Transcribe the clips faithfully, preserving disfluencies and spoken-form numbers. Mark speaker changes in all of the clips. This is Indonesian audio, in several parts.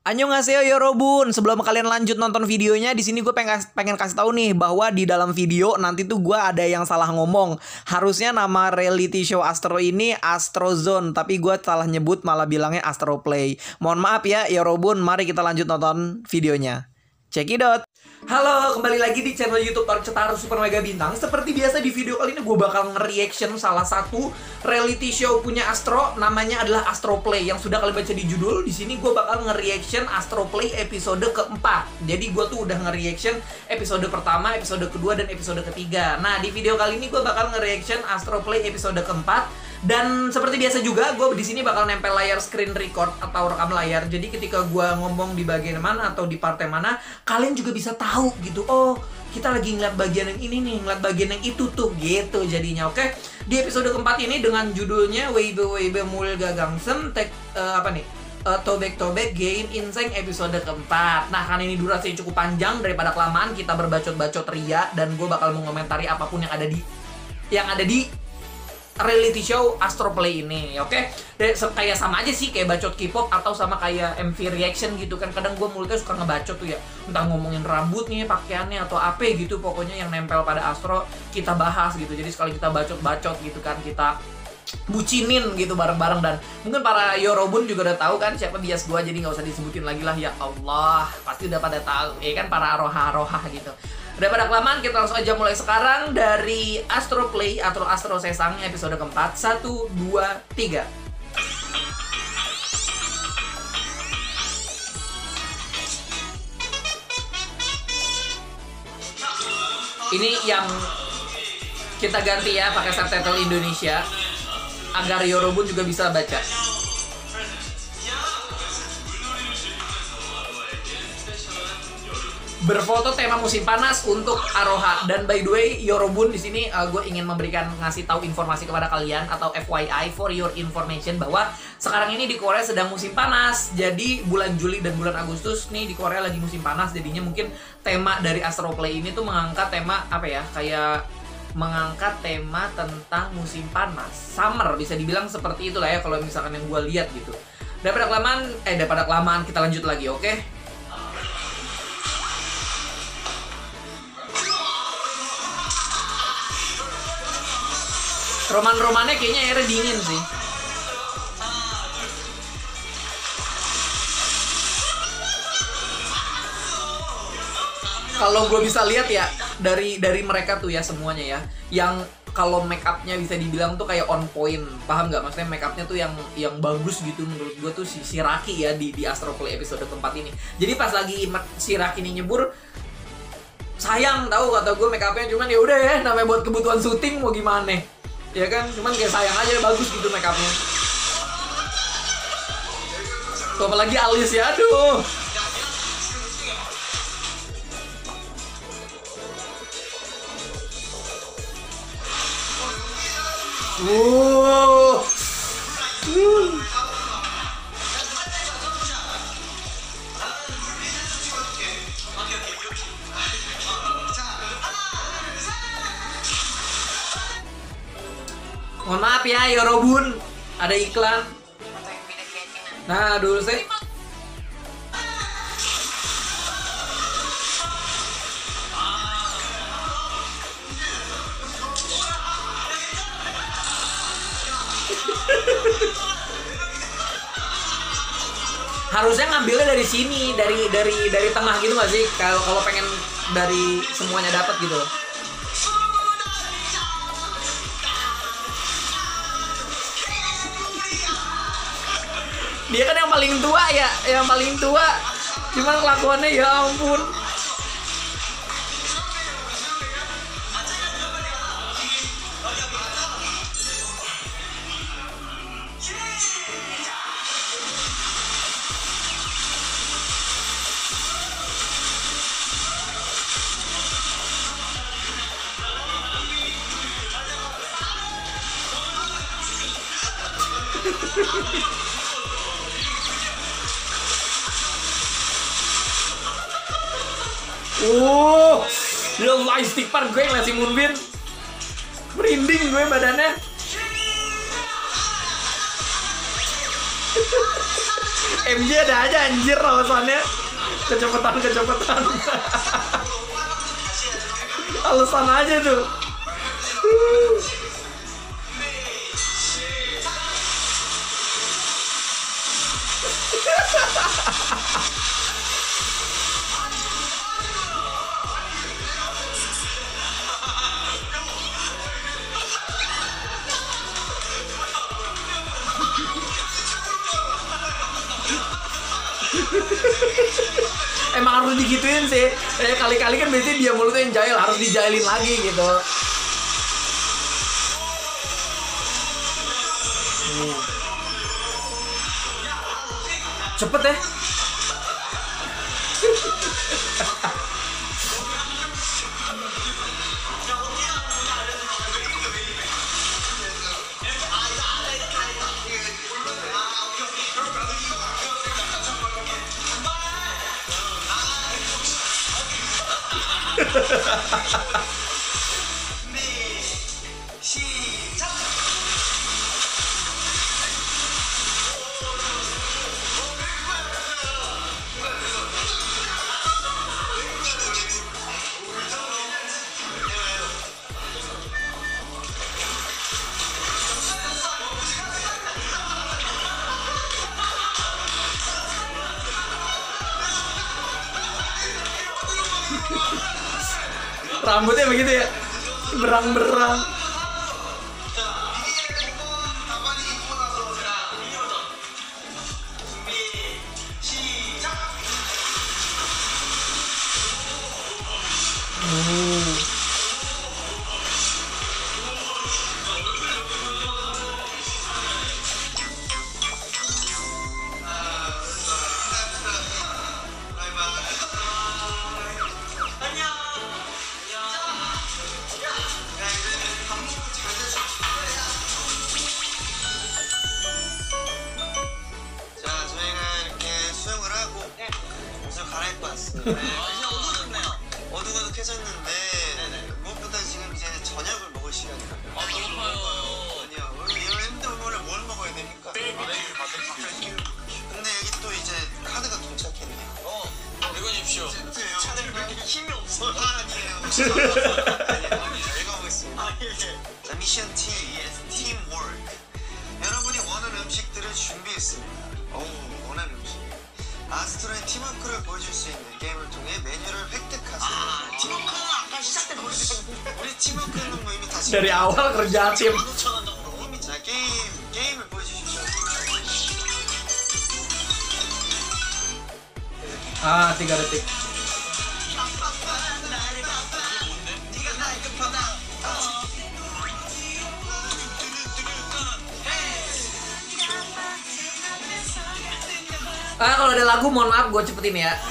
Speaker 1: Annyeonghaseyo Yorobun. Sebelum kalian lanjut nonton videonya, di sini gue pengen pengen kasih tahu nih bahwa di dalam video nanti tuh gue ada yang salah ngomong. Harusnya nama reality show Astro ini Astro Zone, tapi gue salah nyebut malah bilangnya Astro Play. Mohon maaf ya Yorobun. Mari kita lanjut nonton videonya. Check it out. Halo, kembali lagi di channel YouTube Tor Cetaru Super Mega Bintang. Seperti biasa di video kali ini gue bakal nge-reaction salah satu reality show punya Astro, namanya adalah Astro Play. Yang sudah kalian baca di judul, di sini gue bakal nge-reaction Astro Play episode keempat. Jadi gue tuh udah nge-reaction episode pertama, episode kedua, dan episode ketiga. Nah, di video kali ini gue bakal nge-reaction Astro Play episode keempat. Dan seperti biasa juga, gue di sini bakal nempel layar screen record atau rekam layar. Jadi ketika gue ngomong di bagian mana atau di partai mana, kalian juga bisa tahu gitu. Oh, kita lagi ngeliat bagian yang ini nih, ngeliat bagian yang itu tuh, gitu jadinya. Oke, di episode keempat ini dengan judulnya Weibe Weibe Mulga Gangsem Tek uh, apa nih? Uh, Tobek Tobek Gain Inseng episode keempat. Nah, kan ini durasinya cukup panjang, daripada kelamaan kita berbacot-bacot ria, dan gue bakal mengomentari apapun yang ada di yang ada di reality show Astro Play ini, oke? Okay? Kayak sama aja sih kayak bacot K-pop atau sama kayak M V reaction gitu kan. Kadang gue mulutnya suka ngebacot tuh ya, entah ngomongin rambutnya, pakaiannya, atau apa gitu. Pokoknya yang nempel pada Astro kita bahas gitu. Jadi sekali kita bacot-bacot gitu kan, kita bucinin gitu bareng-bareng. Dan mungkin para Yorobun juga udah tahu kan siapa bias gue, jadi nggak usah disebutin lagi lah. Ya Allah, pasti udah pada tahu ya kan, para aroha-aroha gitu. Daripada kelamaan, kita langsung aja mulai sekarang dari Astro Play atau Astro Sesang episode keempat. Satu, dua, tiga. Ini yang kita ganti ya pakai subtitle Indonesia agar Yorobun juga bisa baca. Berfoto tema musim panas untuk Aroha. Dan by the way, Yorobun di sini uh, gue ingin memberikan ngasih tahu informasi kepada kalian atau F Y I for your information bahwa sekarang ini di Korea sedang musim panas. Jadi bulan Juli dan bulan Agustus nih di Korea lagi musim panas. Jadinya mungkin tema dari Astro Play ini tuh mengangkat tema apa ya? Kayak mengangkat tema tentang musim panas. Summer bisa dibilang seperti itulah ya kalau misalkan yang gue lihat gitu. Daripada kelamaan, eh daripada kelamaan kita lanjut lagi, oke? Okay? Roman-romannya kayaknya airnya dingin sih. Kalau gue bisa lihat ya dari dari mereka tuh ya semuanya ya, yang kalau make upnya bisa dibilang tuh kayak on point, paham nggak? Maksudnya make upnya tuh yang yang bagus gitu menurut gue tuh si, si Raki ya di di Astro Play episode keempat ini. Jadi pas lagi si Raki ini nyebur, sayang tahu kata gue make upnya, cuman ya udah ya namanya buat kebutuhan syuting mau gimana? Ya kan, cuman kayak sayang aja bagus gitu make upnya. Tuh apalagi alis ya, aduh. Wow. Uh. Mohon maaf ya Yorobun, ada iklan. Nah dulu sih. Harusnya ngambilnya dari sini, dari dari dari tengah gitu nggak sih? Kalau kalau pengen dari semuanya dapat gitu loh. Dia kan yang paling tua ya, yang paling tua. Cuman kelakuannya ya ampun. Uh, dia live stick part gue ngeliat si Moonbin. Merinding gue badannya. M J ada aja anjir alasannya. Kecepatan, kecepatan. Alasan aja tuh. Emang harus digituin sih. Kayak kali-kali kan biasanya dia mulu tuh yang jahil, harus dijailin lagi gitu. Hmm. Cepet ya. Rambutnya begitu ya, berang-berang. Hmm.
Speaker 2: 이제 어두워졌네요. 어둑어둑해졌는데 무엇보다 지금 이제 저녁을 먹을 시간이거든요. 아 배고파요. 아니요. 여러분들 오늘 뭘 먹어야 됩니까? 근데 여기 또 이제 카드가 도착했네요. 어, 읽어주십시오. 차들 왜 이렇게 힘이 없어? 아, 아니에요. 아니에요. 읽어보겠습니다. 아, 예. 자, 미션 T, 팀워크. 여러분이 원하는 음식들을 준비했습니다. 오, 원하는 음식. 아스트로의 팀워크를 보여줄 수 있는 게임을 통해 메뉴를 획득하세요. 아, 팀워크는 아까 시작 때 보여주셨는데 우리 팀워크는 뭐 이미 다
Speaker 1: Dari awal kerja tim.
Speaker 2: 오천 원 정도. 자, 게임, 게임을 보여주십시오.
Speaker 1: Ah, tiga detik.
Speaker 2: 네가 나의 급하다.
Speaker 1: Ah, kalau ada lagu mohon maaf gue cepetin ya.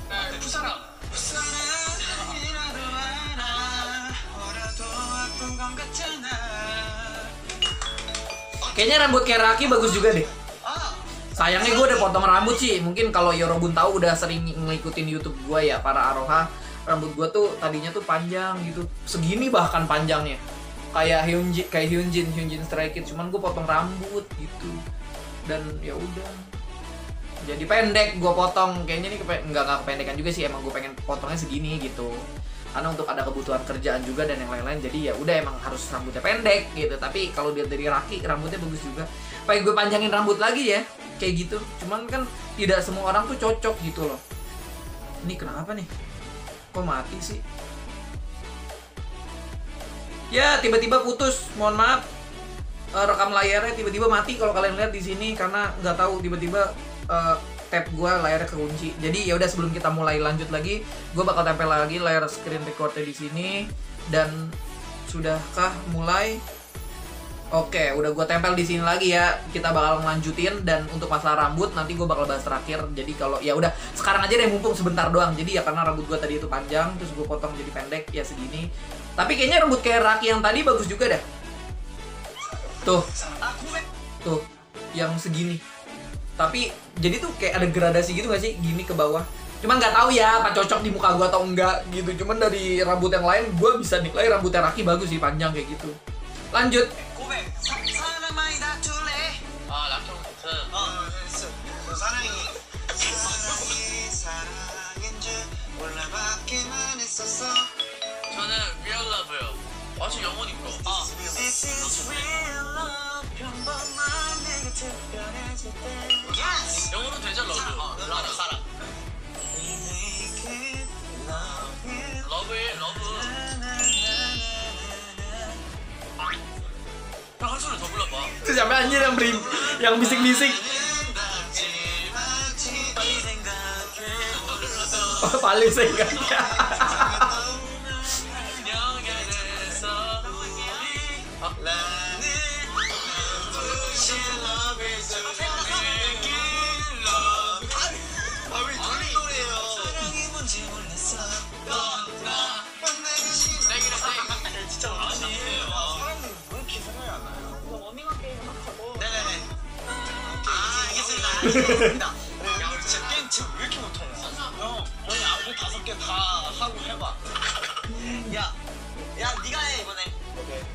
Speaker 1: Kayaknya rambut kayak Raki bagus juga deh. Sayangnya gue udah potong rambut sih. Mungkin kalau Yorobun tahu udah sering ngikutin YouTube gue ya, para Aroha. Rambut gue tuh tadinya tuh panjang gitu, segini bahkan panjangnya. Kayak Hyunjin, kayak Hyunjin, Hyunjin Stray Kids. Cuman gue potong rambut gitu. Dan ya udah. Jadi pendek gue potong. Kayaknya nih kepe- nggak nggak kependekan juga sih. Emang gue pengen potongnya segini gitu. Karena untuk ada kebutuhan kerjaan juga dan yang lain-lain, jadi ya udah emang harus rambutnya pendek gitu. Tapi kalau dia dari Raki rambutnya bagus juga. Pengen gue panjangin rambut lagi ya, kayak gitu. Cuman kan tidak semua orang tuh cocok gitu loh. Ini kenapa nih? Kok mati sih? Ya tiba-tiba putus, mohon maaf. Uh, rekam layarnya tiba-tiba mati kalau kalian lihat di sini karena nggak tahu tiba-tiba uh, tab gue layarnya kekunci. Jadi ya udah sebelum kita mulai lanjut lagi, gue bakal tempel lagi layar screen recordnya di sini. Dan sudahkah mulai? Oke, udah gue tempel di sini lagi ya. Kita bakal ngelanjutin dan untuk masalah rambut nanti gue bakal bahas terakhir. Jadi kalau ya udah sekarang aja deh mumpung sebentar doang. Jadi ya karena rambut gue tadi itu panjang terus gue potong jadi pendek ya segini. Tapi kayaknya rambut kayak Raki yang tadi bagus juga dah. Tuh. Tuh, yang segini. Tapi jadi tuh kayak ada gradasi gitu gak sih, gini ke bawah. Cuman nggak tahu ya apa cocok di muka gue atau enggak gitu. Cuman dari rambut yang lain gue bisa nilai rambutnya Raki bagus sih, panjang kayak gitu. Lanjut.
Speaker 2: 고백. 사, 사랑 많이 다툴래. 아, 락통 그. 어, 사랑이 저 영원히 불어. 아, This is real love. 평범한 내게 특별해질 때. Yes. 영어로 되죠, 러브. 어, 러브 사랑. 러브일 러브. 형 한 소리 더 불러봐.
Speaker 1: Itu siapa anjir yang beri, yang bisik-bisik? Oh, paling singkatnya.
Speaker 2: 알겠습니다. 야, 우리 진짜 게임 지금 왜 이렇게 못하냐? 형, 형이 앞에 다섯 개 다 하고 해봐. 야, 야, 네가 해 이번에. 오케이. 어.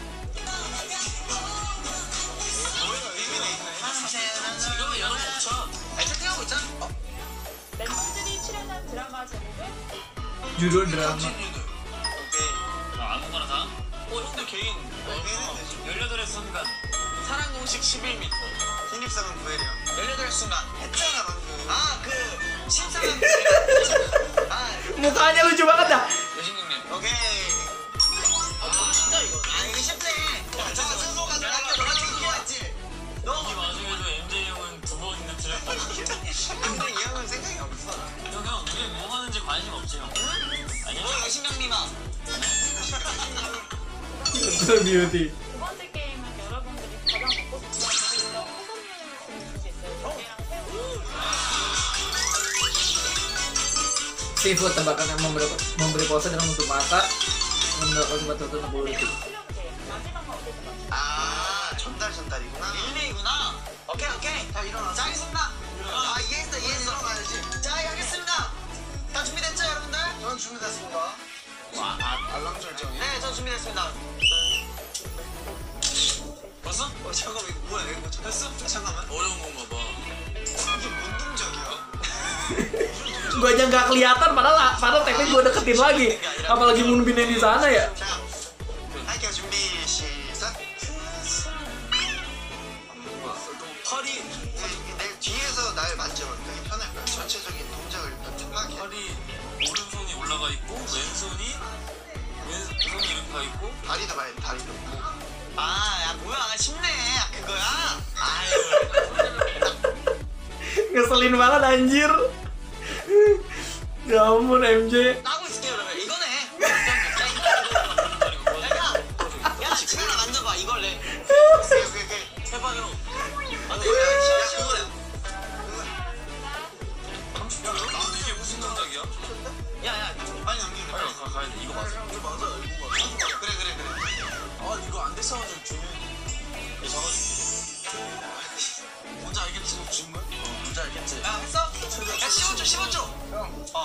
Speaker 2: 지금은 여러 번 쳐. 아, 채팅하고 있잖아. 어.
Speaker 3: 멤버들이 출연한 드라마 제목은
Speaker 1: Judul drama.
Speaker 2: 오케이.
Speaker 4: 아, 아무거나 다?
Speaker 2: 어, 형들 개인.
Speaker 4: 열여덟의 순간.
Speaker 2: 사랑 공식 십일 미터. 신입사원 구엘이요. 열여덟 순간. 했잖아 방금. 아, 그 신사람. 아,
Speaker 1: Mukanya lucu banget dah.
Speaker 2: 여신님님. 오케이. 아, 너무 쉽다 이거. 아, 이거 쉽네. 저 순서가 내가 너가 준비했지. 너.
Speaker 4: 이 와중에도 엠제이 형은 두 번이나 틀렸다.
Speaker 2: 근데 이 형은 생각이 없어.
Speaker 4: 형, 형, 우리 뭐 하는지 관심 없지, 형? 아니,
Speaker 2: 너 여신경님아.
Speaker 1: So beauty.
Speaker 3: 두 번째 게임은 여러분들이 가장 먹고 싶은 호소민을 질문할 수 있어요. 고기랑 새우.
Speaker 1: Seafood tebakan yang memberi, memberi pose dengan menutup mata mendapatkan obat untuk enam
Speaker 3: 네, 틀려도 돼요. 마지막만 어떻게 맞춰?
Speaker 2: 아, 전달 전달이구나. 릴레이구나. 오케이, 오케이. 자, 일어나. 자, 하겠습니다. 아, 이해했어, 이해했어. 일어나야지. 자, 하겠습니다. 다 준비됐죠, 여러분들? 전 준비됐습니다.
Speaker 4: 와, 아,
Speaker 2: 알람 설정. 네, 전 준비됐습니다.
Speaker 4: 벌써?
Speaker 2: 어, 잠깐만, 이거 뭐야? 이거 했어? 아, 잠깐만.
Speaker 4: 어려운 건가 봐.
Speaker 2: 이게 뭔 동작이야?
Speaker 1: Gue aja nggak kelihatan padahal padahal teknik gue deketin lagi. Apalagi Moonbin yang di sana ya.
Speaker 2: 자, 할게요. 준비, 시작.
Speaker 4: 팔이,
Speaker 2: 내 뒤에서 날 만져봐. 그게 편할 거야. 전체적인 동작을 일단 파악해.
Speaker 4: 팔이 오른손이 올라가 있고, 왼손이, 왼손이 이렇게 가 있고,
Speaker 2: 다리도 봐야 돼, 다리도. 아, 야, 뭐야. 쉽네. 야, 그거야? 아유.
Speaker 1: Ngeselin banget anjir. Ya ampun M J.
Speaker 2: 나하고 있을게요, 여러분. 이거네. 야, 야, 야, 지금 만져봐. 이걸래. 오케이, 오케이, 오케이.
Speaker 4: 해방으로.
Speaker 2: 아니, 야, 야, 그거야.
Speaker 4: 이게 무슨 동작이야?
Speaker 2: 야, 야, 빨리 남기래.
Speaker 4: 빨리 가, 가야 돼. 이거 맞아.
Speaker 2: 이거 맞아, 이거 맞아. 그래, 그래, 그래. 아, 이거 안 됐어가지고 주면.
Speaker 4: 이거 잡아줄게.
Speaker 2: 뭔지 알겠지? 주는 거야? 어, 뭔지 알겠지? 야, 했어? 야, 십오 초, 십오 초. 형. 어.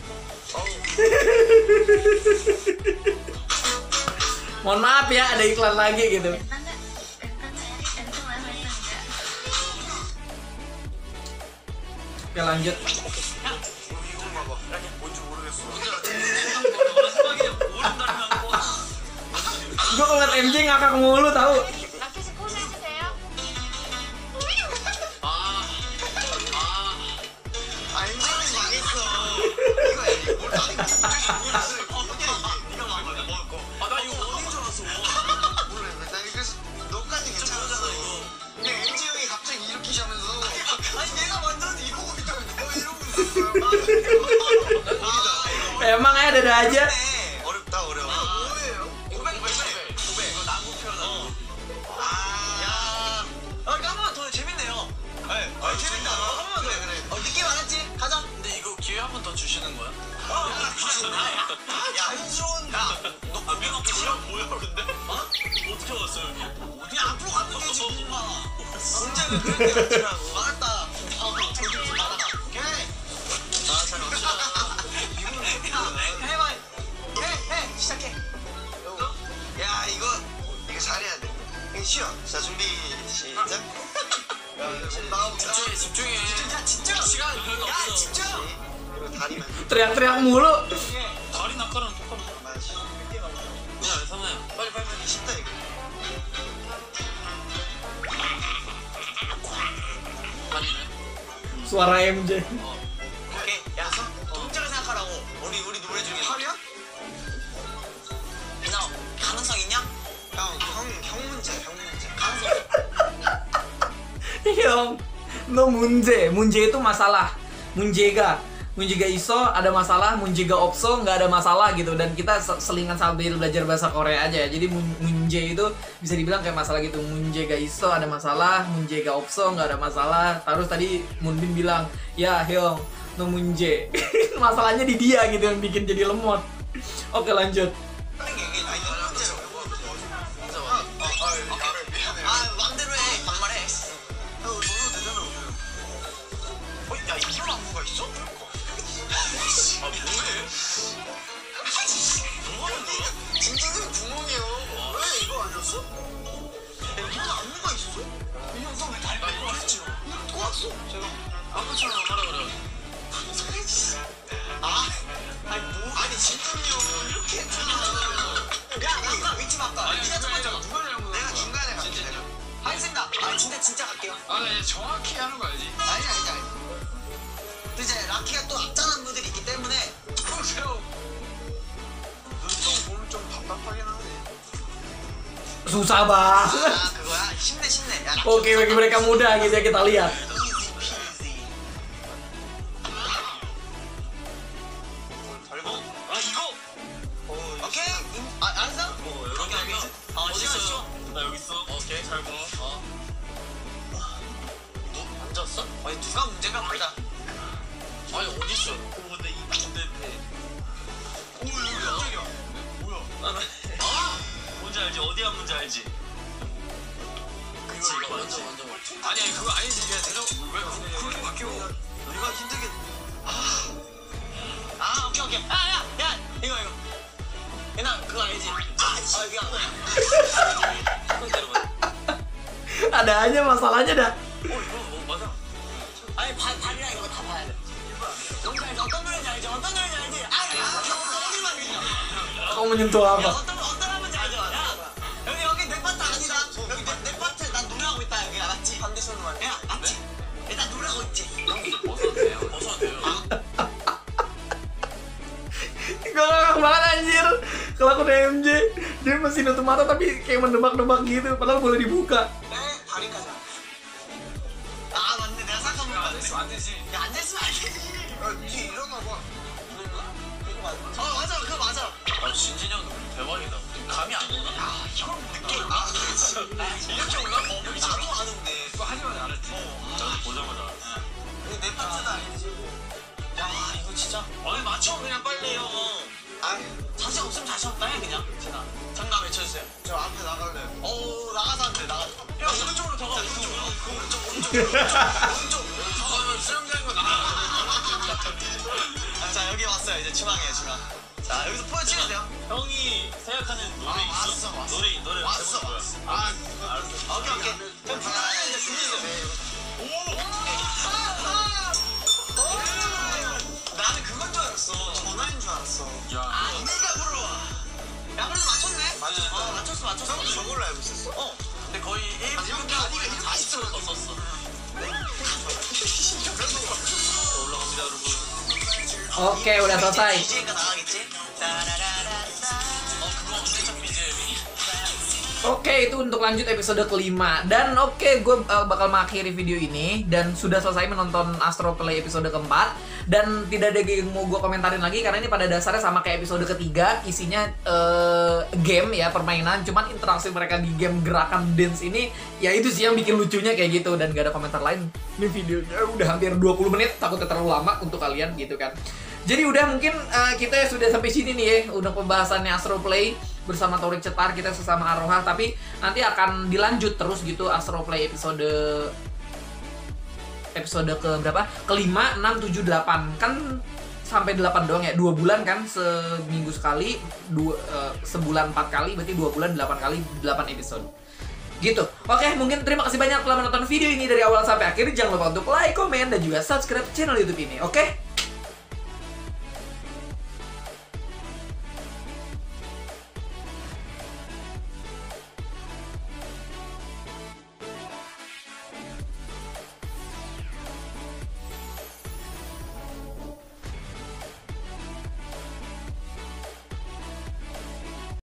Speaker 1: Mohon maaf ya ada iklan lagi gitu. Oke lanjut.
Speaker 2: 이거 봐봐. 뭔지 모르겠어.
Speaker 1: Gue ngeliat M J ngakak mulu tahu.
Speaker 3: 라켓이 포즈 해주세요.
Speaker 4: 아, 아.
Speaker 2: 아, 엔진은 망했어. 이거 아니야. 뭘 나는 모르겠어. 네가 먹을 거야, 먹을 거.
Speaker 4: 아, 나 이거 어딘 줄 알았어.
Speaker 2: 몰라, 나 이거 너까지 괜찮았잖아, 이거. 근데 엔지 형이 갑자기 이렇게 시하면서. 아니, 내가 만졌는데 이러고 있다고. 너 이러고 있었어.
Speaker 1: Emang ya ada aja.
Speaker 2: 어렵다, 어려워. 뭐예요? 고백, 고백, 고백. 이거 남국 표현하는 거. 아, 야. 아, 한 번만 더 재밌네요. 네, 아, 재밌다. 한 번만 더. 그래, 그래. 어, 느낌 알았지? 가자.
Speaker 4: 근데 이거 기회 한 번 더 주시는 거야?
Speaker 2: 어, 자연스러운. 야,
Speaker 4: 너 고민가 싫어 뭐야, 근데? 어? 어떻게 왔어, 여기?
Speaker 2: 그냥 앞으로 가면 되지, 엄마. 문제는 그렇게 맞추라고. 알았다. 아, 저기 좀 말아라. 오케이.
Speaker 4: 아, 잘 맞춰.
Speaker 2: 야, 해봐. 해, 해. 시작해. 야, 이거, 이거 잘해야 돼. 이거 쉬워. 자, 준비, 시작. 야, 이거 좀 나와보자.
Speaker 4: 집중해, 집중해.
Speaker 2: 진짜, 진짜.
Speaker 4: 시간 별로
Speaker 2: 야,
Speaker 4: 없어.
Speaker 2: 집중. 그리고 다리만.
Speaker 1: Teriak-teriak mulu.
Speaker 4: 다리 낚아랑 똑같아.
Speaker 2: 맞아.
Speaker 4: 야, 삼아야. 빨리
Speaker 1: Suara M J.
Speaker 2: 오케이. 야, 동작을 생각하라고. 우리 우리 노래 중에 팔이야? 나 가능성 있냐? 형, 형, 형 문제, 형 문제. 가능성.
Speaker 1: Hyung, no 문제. 문제 itu masalah. Munjega. Munjega iso ada masalah, munjega opso nggak ada masalah gitu. Dan kita selingan sambil belajar bahasa Korea aja ya. Jadi munje itu bisa dibilang kayak masalah gitu. Munjega iso ada masalah, munjega opso nggak ada masalah. Terus tadi Moonbin bilang, ya Hyung, no munje. Masalahnya di dia gitu yang bikin jadi lemot. Oke lanjut.
Speaker 2: 아, 맘대로 해. 반말해. 너 너도 되잖아. 어, 야, 이런 안무가 있어? 아, 뭐해? 뭐 하는 거야? 진짜는 구멍이요. 왜 이거 아니었어? 야, 이런 안무가 있어? 이 영상 왜 다리 말고 했지? 이거 또 왔어? 제가 아까처럼 하라 그래. 아, 아니 뭐? 아니 진짜요. 이렇게 했잖아. 야, 아까 위치 바꿔. 네가 첫 번째로. 내가 중간에 갈게. 하겠습니다. 아, 진짜 진짜 갈게요.
Speaker 4: 아, 나 정확히 하는 거 알지?
Speaker 2: 아니 아니 아니. 또 이제 라키가 또 앞장한 무들이 있기 때문에.
Speaker 4: 보세요. 눈좀 보면 좀 답답하긴 하네.
Speaker 1: Susah banget.
Speaker 2: 아, 그거야. 힘내 힘내. 야, 라키.
Speaker 1: Oke, bagi mereka muda gitu ya, kita lihat.
Speaker 2: Easy peasy.
Speaker 4: 어? 아, 이거?
Speaker 2: 오케이. 아, 알았어?
Speaker 4: 어, 여기 알겠지?
Speaker 2: 어,
Speaker 4: 어디
Speaker 2: 시간
Speaker 4: 있어?
Speaker 2: 줘.
Speaker 4: 나 여기 있어. 오케이, 잘 봐. 어.
Speaker 2: 너 앉았어? 아니 누가 문제가 뭐다.
Speaker 4: 아니, 어디 있어? 그거 근데 이 근데
Speaker 2: 오, 여기 깜짝이야.
Speaker 4: 뭐야? 나는 아! 뭔지 알지? 어디 한 문제 알지? 그치, 이거 맞지? 아니, 아니, 그거 아니지. 그냥 대충 왜 그거 그렇게 바뀌어?
Speaker 2: 내가 힘들게. 아, 아, 오케이 오케이. 야, 야, 야, 이거 이거. 얘나 그거 알지? 아, 씨. 아, 이게 안 돼.
Speaker 4: 손 때려봐.
Speaker 1: Ada aja masalahnya dah.
Speaker 4: 어, 이거 뭐 맞아?
Speaker 2: 아니 발 발이랑 이거 다 봐야 돼. 뭔지 알지? 어떤 노래인지 알지? 어떤 노래인지 알지? 아, 야, 어디만 그냥.
Speaker 1: Kamu menyentuh
Speaker 2: 야,
Speaker 1: apa?
Speaker 2: 어떤 어떤 하는지 알죠? 야, 여기 여기 내 파트 아니다. 여기 내, 내 파트 난 노래하고 있다 여기 알았지? 반대손만. 야, 맞지? 일단 노래하고 있지.
Speaker 4: 벗어도 돼요. 벗어도 돼요.
Speaker 1: Gue ngakak banget anjir. Kalau aku udah M J, dia masih nutup mata tapi kayak mendebak-debak gitu. Padahal boleh dibuka.
Speaker 2: 네, 다리까지. 아, 맞네. 내가 생각한 거
Speaker 4: 안 되지, 안 되지.
Speaker 2: 야, 안 됐으면 안 되지. 야, 니 일어나 봐. 이거 이거 맞아. 어, 맞아. 그거 맞아.
Speaker 4: 아, 진진이 형 대박이다. 감이 안 오나?
Speaker 2: 아, 형 늦게. 아, 그렇지. 이렇게 올라? 어, 우리 나도 아는데.
Speaker 4: 그거 하지마자 알았지?
Speaker 2: 어.
Speaker 4: 저도 보자마자 알았어.
Speaker 2: 이거 내 파트다 알지? 야, 이거 진짜.
Speaker 4: 아니, 맞춰, 그냥 빨리 형.
Speaker 2: 아, 자신 없으면 자신 없다 해 그냥. 제가 정답 외쳐주세요. 저 앞에 나갈래. 어, 나가서 안 돼. 나가. 야, 오른쪽으로 더 가. 오른쪽으로. 그 오른쪽, 오른쪽, 오른쪽. 오른쪽.
Speaker 4: 아, 수영장인 거 나.
Speaker 2: 아, 자, 여기 왔어요. 이제 중앙이에요, 중앙. 자, 여기서 포즈 치면 돼요.
Speaker 4: 형이 생각하는 노래
Speaker 2: 아,
Speaker 4: 있어?
Speaker 2: 왔어, 왔어.
Speaker 4: 노래, 노래
Speaker 2: 왔어,
Speaker 4: 제목 뭐야?
Speaker 2: 왔어.
Speaker 4: 아, 알았어.
Speaker 2: 오케이, 오케이. 그럼 불안해 이제 준비해요. 나는 그건 줄 알았어. 전화인 줄 알았어.
Speaker 4: 야.
Speaker 2: 아, 네가 불러와. 야, 그래도 맞췄네?
Speaker 4: 맞췄어.
Speaker 2: 어, 맞췄어, 맞췄어. 형도 저걸로 알고 있었어? 어.
Speaker 4: 근데 거의 일 분
Speaker 2: 형, 야, 네가 이렇게
Speaker 4: 사십 초 썼었어. 올라갑니다, 여러분.
Speaker 1: Oke, udah selesai.
Speaker 2: 디제이가 나가겠지?
Speaker 4: 어, 그거 언제 첫 비제엠이?
Speaker 1: Oke, itu untuk lanjut episode kelima. Dan oke, gue uh, bakal mengakhiri video ini. Dan sudah selesai menonton Astro Play episode keempat. Dan tidak ada yang mau gue komentarin lagi. Karena ini pada dasarnya sama kayak episode ketiga. Isinya uh, game ya, permainan. Cuman interaksi mereka di game gerakan dance ini, ya itu sih yang bikin lucunya kayak gitu. Dan gak ada komentar lain. Ini videonya udah hampir dua puluh menit. Takutnya terlalu lama untuk kalian gitu kan. Jadi udah mungkin uh, kita sudah sampai sini nih ya. Udah pembahasannya Astro Play bersama Torik Cetar, kita sesama Aroha. Tapi nanti akan dilanjut terus gitu Astro Play episode episode ke berapa? Kelima, enam, tujuh, delapan. Kan sampai delapan doang ya, dua bulan kan seminggu sekali, dua, uh, sebulan empat kali, berarti dua bulan delapan kali, delapan episode. Gitu. Oke, mungkin terima kasih banyak telah menonton video ini dari awal sampai akhir. Jangan lupa untuk like, komen, dan juga subscribe channel YouTube ini. Oke?